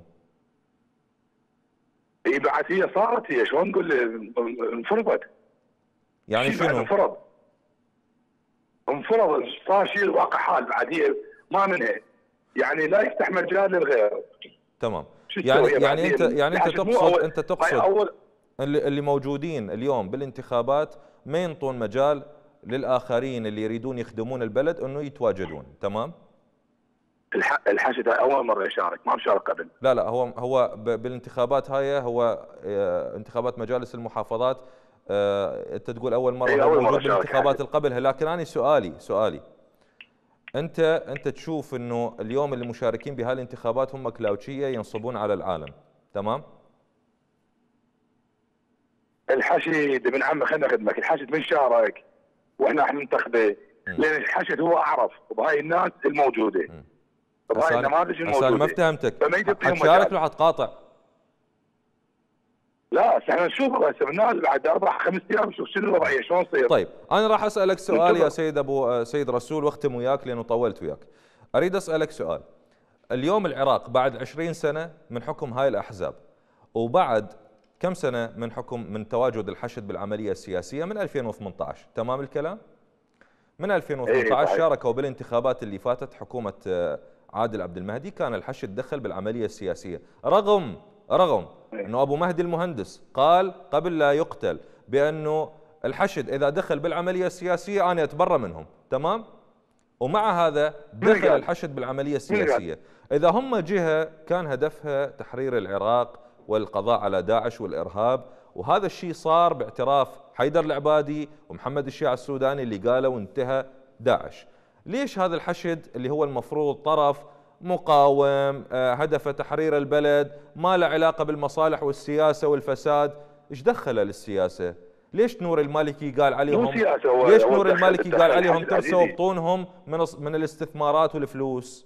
اي بعد هي صارت، هي شلون نقول انفرضت. يعني شنو؟ انفرض انفرض صار شيء واقع حال، بعد هي ما منها، يعني لا يفتح مجال للغير. تمام. يعني يعني انت يعني انت تقصد انت تقصد اللي, اللي موجودين اليوم بالانتخابات ما ينطون مجال للاخرين اللي يريدون يخدمون البلد انه يتواجدون، تمام؟ الحشد اول مره يشارك، ما بشارك قبل. لا لا هو هو بالانتخابات هاي هو انتخابات مجالس المحافظات، انت تقول اول مره أول موجود مرة بالانتخابات اللي قبلها، لكن انا سؤالي سؤالي انت انت تشوف انه اليوم اللي مشاركين بهذه الانتخابات هم كلاوتشيه ينصبون على العالم، تمام؟ الحشد ابن عمي خلينا نخدمك، الحشد من شارك واحنا احنا ننتخبه، لان الحشد هو اعرف بهاي الناس الموجوده. بهاي النماذج الموجوده. انا ما فهمتك، حتشارك لو حتقاطع؟ لا احنا نشوف هسه الناس بعد اربع خمس ايام نشوف شنو الوضعيه شلون تصير. طيب انا راح اسالك سؤال يا سيد ابو سيد رسول واختم وياك لانه طولت وياك. اريد اسالك سؤال. اليوم العراق بعد عشرين سنه من حكم هاي الاحزاب، وبعد كم سنه من حكم من تواجد الحشد بالعمليه السياسيه؟ من ألفين وثمانية عشر، تمام الكلام؟ من ألفين وثمانية عشر شاركوا بالانتخابات اللي فاتت حكومه عادل عبد المهدي، كان الحشد دخل بالعمليه السياسيه، رغم رغم انه ابو مهدي المهندس قال قبل لا يقتل بانه الحشد اذا دخل بالعمليه السياسيه انا اتبرى منهم، تمام؟ ومع هذا دخل الحشد بالعمليه السياسيه. اذا هم جهه كان هدفها تحرير العراق والقضاء على داعش والارهاب، وهذا الشيء صار باعتراف حيدر العبادي ومحمد الشيع السوداني اللي قالوا انتهى داعش. ليش هذا الحشد اللي هو المفروض طرف مقاوم هدفه تحرير البلد ما له علاقه بالمصالح والسياسه والفساد، ايش دخله للسياسه؟ ليش نور المالكي قال عليهم ليش نور المالكي قال عليهم ترسوا بطونهم من من الاستثمارات والفلوس؟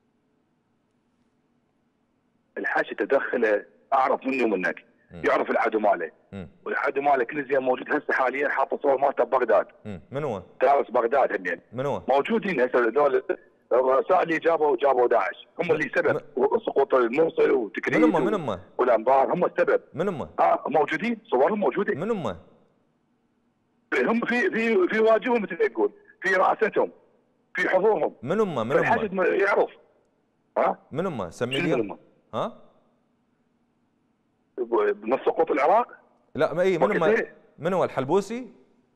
الحشد تدخله اعرف مني ومنك، يعرف العدو ماله، والعدو ماله كل زين موجود هسه حاليا حاط صور مالته ببغداد. من هو؟ تراس بغداد همين. من هو؟ موجودين هسه هذول الرؤساء اللي جابوا جابوا داعش، هم اللي سبب سقوط الموصل وتكريس من هم من هم؟ والانبار، هم السبب. من هم؟ اه موجودين، صورهم موجوده. من هم؟ هم في في في واجههم مثل ما يقول، في رئاستهم، في حضورهم. من هم؟ من هم؟ الحشد يعرف. ها؟ من هم؟ سمي لي. ها؟ من سقوط العراق؟ لا ما اي من هم؟ من هو؟ الحلبوسي؟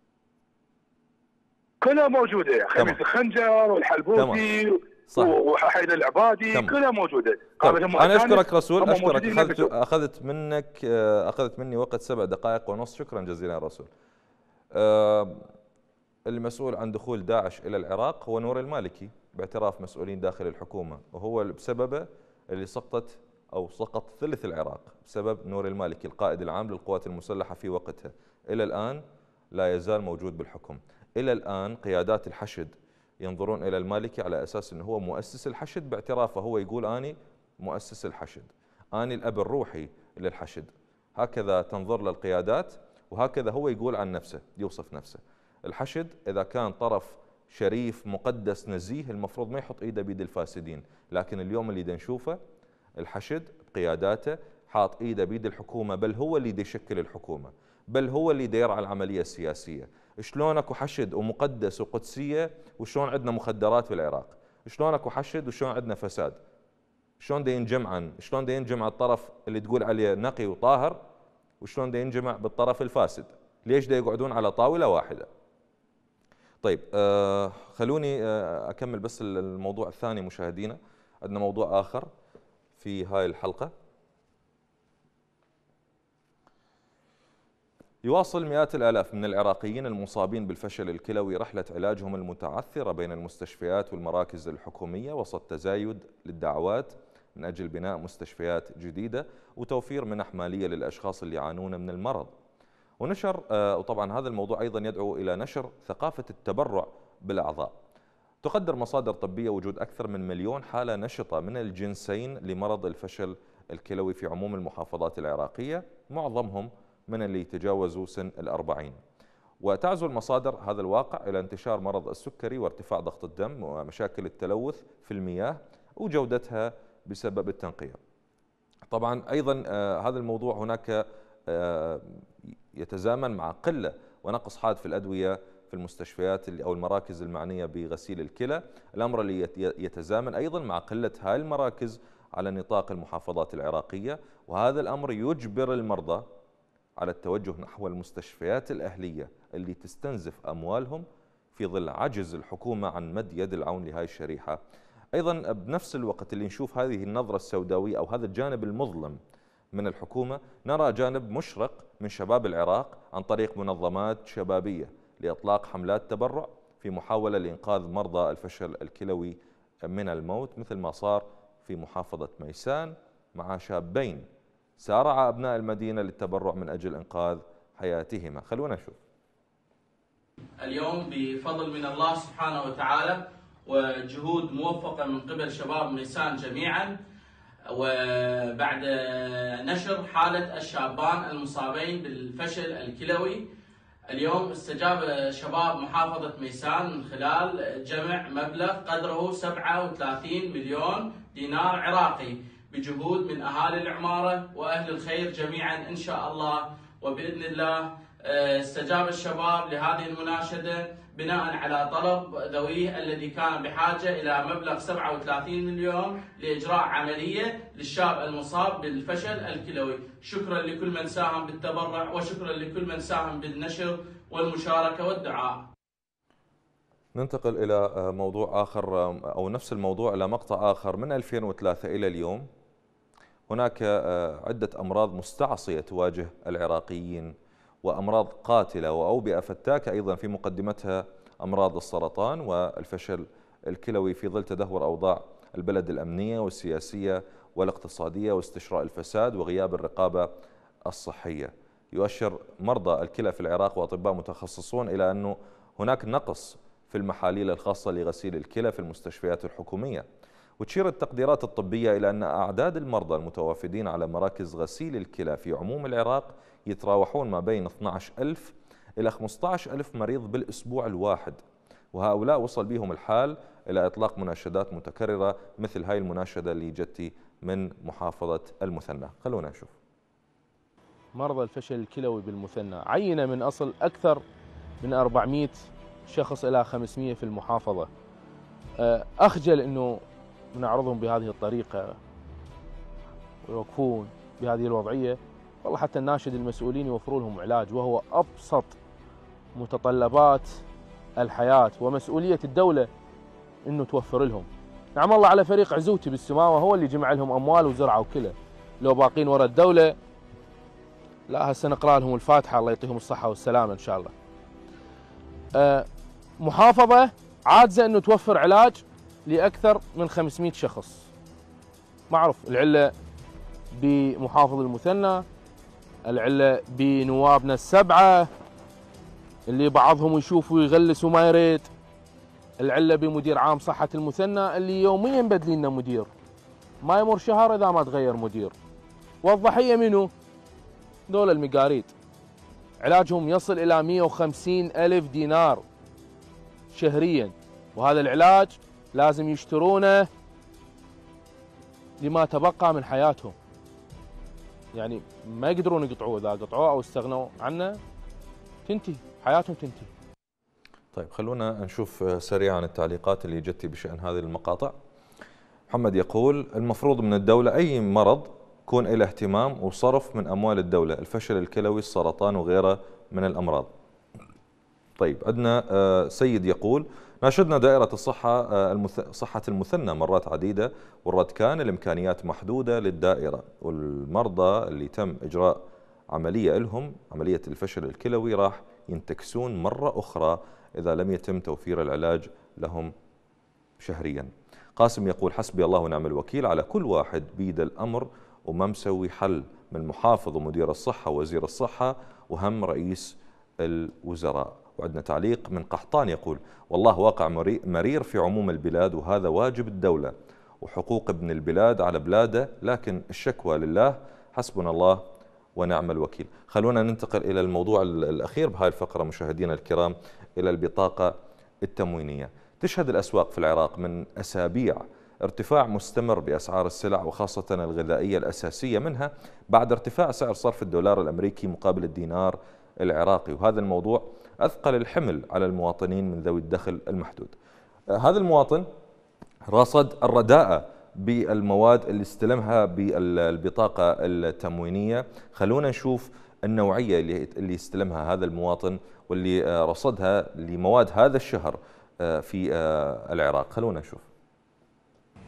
كلها موجوده، خميس الخنجر والحلبوسي وحيدر العبادي كلها موجوده. انا اشكرك رسول، اشكرك اخذت اخذت منك اخذت مني وقت سبع دقائق ونص، شكرا جزيلا يا رسول. أه المسؤول عن دخول داعش الى العراق هو نور المالكي باعتراف مسؤولين داخل الحكومه، وهو بسببه اللي سقطت او سقط ثلث العراق بسبب نور المالكي القائد العام للقوات المسلحه في وقتها. الى الان لا يزال موجود بالحكم. إلى الآن قيادات الحشد ينظرون إلى المالكي على أساس أنه هو مؤسس الحشد، باعترافه هو يقول أني مؤسس الحشد، أني الأب الروحي للحشد. هكذا تنظر للقيادات وهكذا هو يقول عن نفسه، يوصف نفسه. الحشد إذا كان طرف شريف مقدس نزيه المفروض ما يحط إيده بيد الفاسدين، لكن اليوم اللي دا نشوفه الحشد بقياداته حاط إيده بيد الحكومة، بل هو اللي دا يشكل الحكومة، بل هو اللي دا يرعى العملية السياسية. شلون اكو حشد ومقدس وقدسيه وشلون عندنا مخدرات في العراق؟ شلون اكو حشد وشلون عندنا فساد؟ شلون دا ينجمع شلون دا ينجمع الطرف اللي تقول عليه نقي وطاهر وشلون دا ينجمع بالطرف الفاسد؟ ليش دا يقعدون على طاوله واحده؟ طيب آه خلوني آه اكمل بس الموضوع الثاني مشاهدينا، عندنا موضوع اخر في هاي الحلقه. يواصل مئات الآلاف من العراقيين المصابين بالفشل الكلوي رحلة علاجهم المتعثرة بين المستشفيات والمراكز الحكومية وسط تزايد للدعوات من أجل بناء مستشفيات جديدة وتوفير منح مالية للأشخاص اللي يعانون من المرض. ونشر وطبعا هذا الموضوع أيضا يدعو إلى نشر ثقافة التبرع بالأعضاء. تقدر مصادر طبية وجود أكثر من مليون حالة نشطة من الجنسين لمرض الفشل الكلوي في عموم المحافظات العراقية، معظمهم من اللي يتجاوزوا سن الأربعين. وتعزو المصادر هذا الواقع إلى انتشار مرض السكري وارتفاع ضغط الدم ومشاكل التلوث في المياه وجودتها بسبب التنقية. طبعا أيضا هذا الموضوع هناك يتزامن مع قلة ونقص حاد في الأدوية في المستشفيات أو المراكز المعنية بغسيل الكلى، الأمر اللي يتزامن أيضا مع قلة هاي المراكز على نطاق المحافظات العراقية، وهذا الأمر يجبر المرضى على التوجه نحو المستشفيات الأهلية اللي تستنزف أموالهم في ظل عجز الحكومة عن مد يد العون لهذه الشريحة أيضا بنفس الوقت اللي نشوف هذه النظرة السوداوية أو هذا الجانب المظلم من الحكومة، نرى جانب مشرق من شباب العراق عن طريق منظمات شبابية لإطلاق حملات تبرع في محاولة لإنقاذ مرضى الفشل الكلوي من الموت، مثل ما صار في محافظة ميسان مع شابين سارع أبناء المدينة للتبرع من أجل إنقاذ حياتهما. خلونا نشوف. اليوم بفضل من الله سبحانه وتعالى وجهود موفقة من قبل شباب ميسان جميعا، وبعد نشر حالة الشابان المصابين بالفشل الكلوي، اليوم استجاب شباب محافظة ميسان من خلال جمع مبلغ قدره سبعة وثلاثين مليون دينار عراقي بجهود من أهالي العمارة وأهل الخير جميعا إن شاء الله. وبإذن الله استجاب الشباب لهذه المناشدة بناء على طلب ذويه الذي كان بحاجة إلى مبلغ سبعة وثلاثين مليون لإجراء عملية للشاب المصاب بالفشل الكلوي. شكرا لكل من ساهم بالتبرع، وشكرا لكل من ساهم بالنشر والمشاركة والدعاء. ننتقل إلى موضوع آخر أو نفس الموضوع إلى مقطع آخر. من ألفين وثلاثة إلى اليوم هناك عدة أمراض مستعصية تواجه العراقيين، وأمراض قاتلة وأوبئة فتاكة أيضا في مقدمتها أمراض السرطان والفشل الكلوي في ظل تدهور أوضاع البلد الأمنية والسياسية والاقتصادية واستشراء الفساد وغياب الرقابة الصحية. يؤشر مرضى الكلى في العراق وأطباء متخصصون إلى أنه هناك نقص في المحاليل الخاصة لغسيل الكلى في المستشفيات الحكومية، وتشير التقديرات الطبية إلى أن أعداد المرضى المتوافدين على مراكز غسيل الكلى في عموم العراق يتراوحون ما بين اثني عشر ألف إلى خمسة عشر ألف مريض بالأسبوع الواحد، وهؤلاء وصل بهم الحال إلى إطلاق مناشدات متكررة مثل هاي المناشدة اللي جتي من محافظة المثنى. خلونا نشوف. مرضى الفشل الكلوي بالمثنى عينة من أصل أكثر من أربعمئة شخص إلى خمسمئة في المحافظة. أخجل أنه نعرضهم بهذه الطريقة ويوقفون بهذه الوضعية. والله حتى الناشد المسؤولين يوفروا لهم علاج، وهو أبسط متطلبات الحياة ومسؤولية الدولة أنه توفر لهم. نعم الله على فريق عزوتي بالسماوة، هو اللي جمع لهم أموال وزرعة وكله. لو باقين وراء الدولة لا هسه نقرأ لهم الفاتحة، الله يعطيهم الصحة والسلامة إن شاء الله. أه محافظة عاجزة أنه توفر علاج لأكثر من خمسمئة شخص. معروف العلة بمحافظ المثنى، العلة بنوابنا السبعة اللي بعضهم يشوف ويغلس وما يريد، العلة بمدير عام صحة المثنى اللي يوميا بدلي لنا مدير، ما يمر شهر إذا ما تغير مدير. والضحية منو؟ دول المقاريد، علاجهم يصل إلى مئة وخمسين ألف دينار شهريا، وهذا العلاج لازم يشترونه لما تبقى من حياتهم، يعني ما يقدرون يقطعوه، إذا قطعوه أو استغنوا عنه تنتهي حياتهم تنتهي. طيب خلونا نشوف سريعا التعليقات اللي جتي بشأن هذه المقاطع. محمد يقول المفروض من الدولة أي مرض يكون له اهتمام وصرف من أموال الدولة، الفشل الكلوي، السرطان وغيره من الأمراض. طيب عندنا سيد يقول ناشدنا دائرة الصحة صحة المثنى مرات عديدة، والرد كان الإمكانيات محدودة للدائرة، والمرضى اللي تم إجراء عملية لهم عملية الفشل الكلوي راح ينتكسون مرة أخرى إذا لم يتم توفير العلاج لهم شهريا. قاسم يقول حسبي الله ونعم الوكيل على كل واحد بيد الأمر وما مسوي حل، من محافظ ومدير الصحة ووزير الصحة وهم رئيس الوزراء. وعندنا تعليق من قحطان يقول والله واقع مرير في عموم البلاد، وهذا واجب الدولة وحقوق ابن البلاد على بلاده، لكن الشكوى لله حسبنا الله ونعم الوكيل. خلونا ننتقل إلى الموضوع الأخير بهاي الفقرة مشاهدينا الكرام، إلى البطاقة التموينية. تشهد الأسواق في العراق من أسابيع ارتفاع مستمر بأسعار السلع وخاصة الغذائية الأساسية، منها بعد ارتفاع سعر صرف الدولار الأمريكي مقابل الدينار العراقي، وهذا الموضوع أثقل الحمل على المواطنين من ذوي الدخل المحدود. هذا المواطن رصد الرداءة بالمواد اللي استلمها بالبطاقة التموينية. خلونا نشوف النوعية اللي استلمها هذا المواطن واللي رصدها لمواد هذا الشهر في العراق. خلونا نشوف.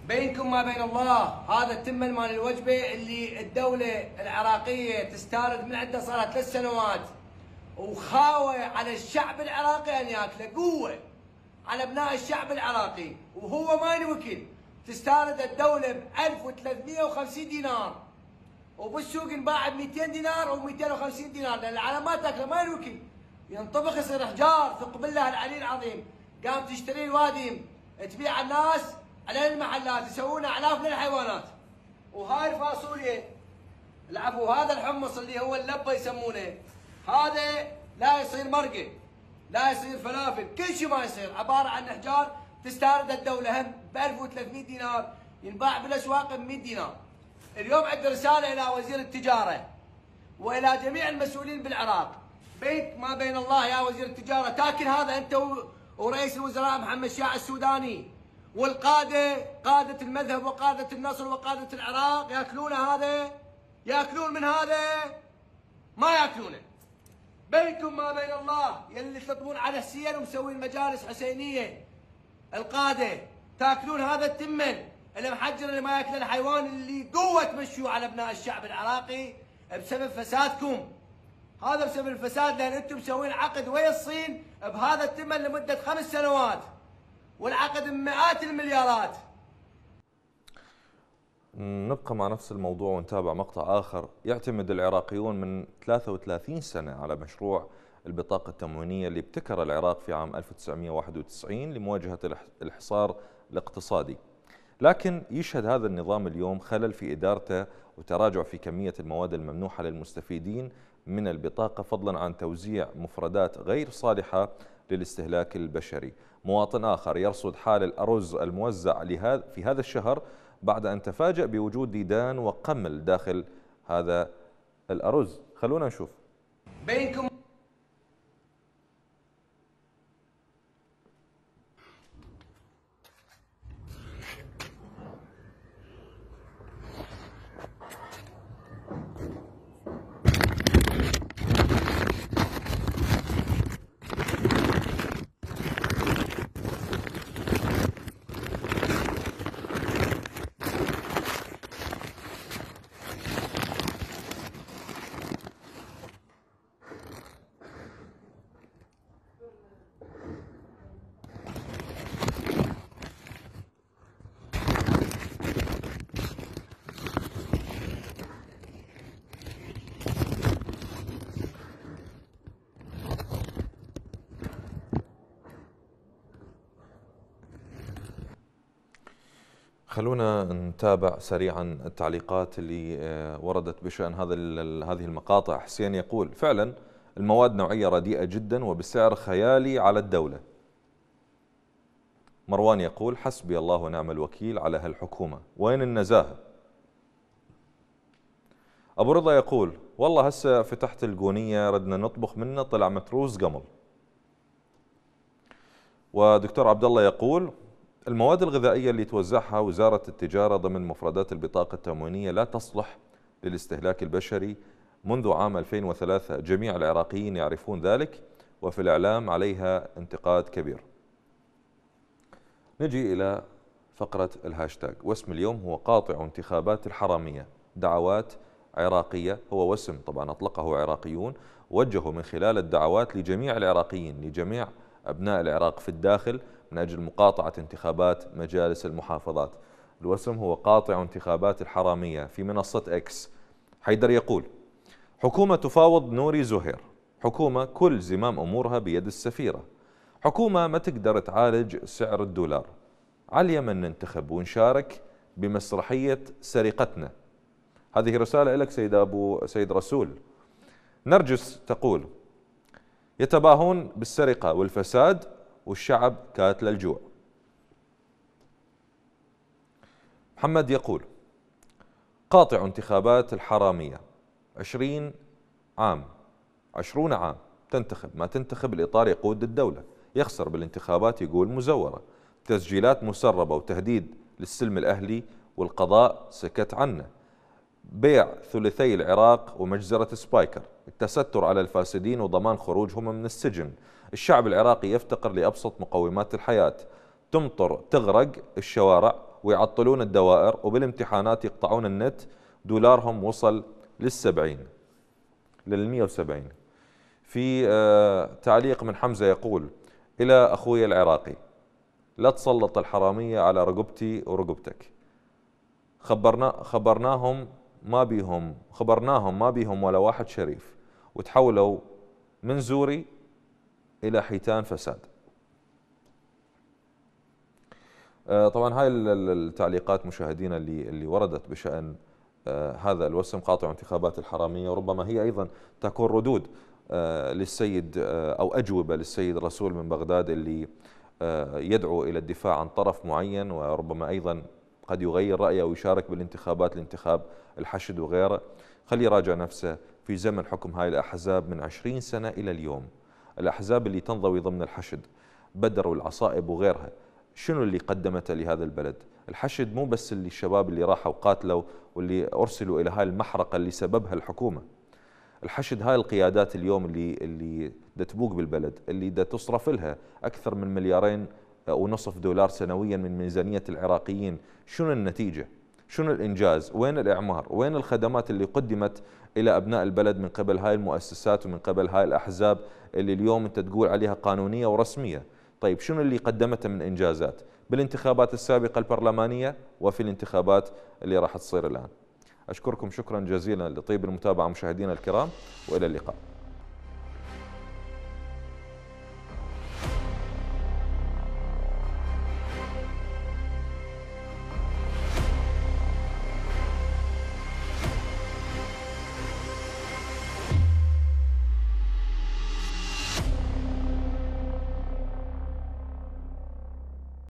بينكم ما بين الله هذا التمن مال الوجبه اللي الدوله العراقيه تستارد من عنده صار لها ثلاث سنوات وخاوه على الشعب العراقي ان ياكله قوه على ابناء الشعب العراقي وهو ما ينوكل. تستارد الدوله ب ألف وثلاثمئة وخمسين دينار وبالسوق انباع ب مئتين دينار او مئتين وخمسين دينار لان العالم ما تاكله ما ينوكل. ينطبخ يصير احجار ثق بالله العلي العظيم. قام تشتري الوادم تبيع الناس على المحلات يسوون اعلاف للحيوانات. وهاي الفاصوليا العفو هذا الحمص اللي هو اللبه يسمونه هذا لا يصير مرقه لا يصير فلافل كل شيء ما يصير عباره عن احجار تستارد الدوله هم ب ألف وثلاثمئة دينار ينباع بالاسواق ب مئة دينار. اليوم عندي رساله الى وزير التجاره والى جميع المسؤولين بالعراق. بينك ما بين الله يا وزير التجاره تاكل هذا انت ورئيس الوزراء محمد شاع السوداني والقاده قاده المذهب وقاده النصر وقاده العراق ياكلون هذا ياكلون من هذا ما ياكلونه. بينكم ما بين الله يلي تطبون على السير ومسوين مجالس حسينيه القاده تاكلون هذا التمن المحجر اللي ما ياكله الحيوان اللي قوه تمشوا على ابناء الشعب العراقي بسبب فسادكم. هذا بسبب الفساد لان انتم مسوين عقد ويا الصين بهذا التمن لمده خمس سنوات والعقد بمئات المليارات. نبقى مع نفس الموضوع ونتابع مقطع آخر. يعتمد العراقيون من ثلاثة وثلاثين سنة على مشروع البطاقة التموينية اللي ابتكر العراق في عام ألف وتسعمئة وواحد وتسعين لمواجهة الحصار الاقتصادي، لكن يشهد هذا النظام اليوم خلل في إدارته وتراجع في كمية المواد الممنوحة للمستفيدين من البطاقة، فضلا عن توزيع مفردات غير صالحة للاستهلاك البشري. مواطن آخر يرصد حال الأرز الموزع في هذا الشهر بعد أن تفاجأ بوجود ديدان وقمل داخل هذا الأرز. خلونا نشوف. بينكم خلونا نتابع سريعا التعليقات اللي وردت بشأن هذا هذه المقاطع. حسين يقول فعلا المواد نوعية رديئة جدا وبسعر خيالي على الدولة. مروان يقول حسبي الله ونعم الوكيل على هالحكومة، وين النزاهة؟ أبو رضا يقول والله هسه فتحت القونية ردنا نطبخ منه طلع متروس قمل. ودكتور عبد الله يقول المواد الغذائية اللي توزعها وزارة التجارة ضمن مفردات البطاقة التموينية لا تصلح للاستهلاك البشري منذ عام ألفين وثلاثة، جميع العراقيين يعرفون ذلك وفي الإعلام عليها انتقاد كبير. نجي إلى فقرة الهاشتاج، واسم اليوم هو قاطع انتخابات الحرامية، دعوات عراقية، هو واسم طبعا أطلقه عراقيون وجهوا من خلال الدعوات لجميع العراقيين لجميع أبناء العراق في الداخل من أجل مقاطعة انتخابات مجالس المحافظات. الوسم هو قاطع انتخابات الحرامية. في منصة إكس حيدر يقول حكومة تفاوض نوري زهير، حكومة كل زمام أمورها بيد السفيرة، حكومة ما تقدر تعالج سعر الدولار، على اليمن ننتخب ونشارك بمسرحية سرقتنا. هذه رسالة لك سيد أبو سيد رسول. نرجس تقول يتباهون بالسرقة والفساد والشعب كاتل الجوع. محمد يقول قاطع انتخابات الحرامية، عشرين عام عشرون عام تنتخب ما تنتخب الإطار يقود الدولة، يخسر بالانتخابات يقول مزورة، تسجيلات مسربة وتهديد للسلم الأهلي والقضاء سكت عنه، بيع ثلثي العراق ومجزرة سبايكر، التستر على الفاسدين وضمان خروجهم من السجن، الشعب العراقي يفتقر لأبسط مقومات الحياة، تمطر تغرق الشوارع ويعطلون الدوائر، وبالامتحانات يقطعون النت. دولارهم وصل للسبعين للمئة وسبعين. في تعليق من حمزة يقول: إلى أخوي العراقي، لا تسلط الحرامية على رقبتي ورقبتك. خبرنا خبرناهم ما بيهم خبرناهم ما بيهم ولا واحد شريف، وتحولوا من زوري إلى حيتان فساد. طبعا هاي التعليقات مشاهدينا اللي اللي وردت بشأن هذا الوسم قاطع انتخابات الحرامية، وربما هي أيضا تكون ردود للسيد أو أجوبة للسيد رسول من بغداد اللي يدعو إلى الدفاع عن طرف معين، وربما أيضا قد يغير رأيه ويشارك بالانتخابات لانتخاب الحشد وغيره. خلي يراجع نفسه في زمن حكم هاي الأحزاب من عشرين سنة إلى اليوم. الأحزاب اللي تنضوي ضمن الحشد، بدر والعصائب وغيرها، شنو اللي قدمته لهذا البلد؟ الحشد مو بس اللي الشباب اللي راحوا وقاتلوا واللي أرسلوا إلى هاي المحرقة اللي سببها الحكومة. الحشد هاي القيادات اليوم اللي اللي دا تبوق بالبلد، اللي دا تصرف لها أكثر من مليارين ونصف دولار سنويا من ميزانية العراقيين. شنو النتيجة؟ شنو الإنجاز؟ وين الإعمار؟ وين الخدمات اللي قدمت إلى أبناء البلد من قبل هاي المؤسسات ومن قبل هاي الأحزاب اللي اليوم أنت تقول عليها قانونية ورسمية؟ طيب شنو اللي قدمته من إنجازات بالانتخابات السابقة البرلمانية وفي الانتخابات اللي راح تصير الآن؟ أشكركم شكرا جزيلا لطيب المتابعة مشاهدينا الكرام، وإلى اللقاء.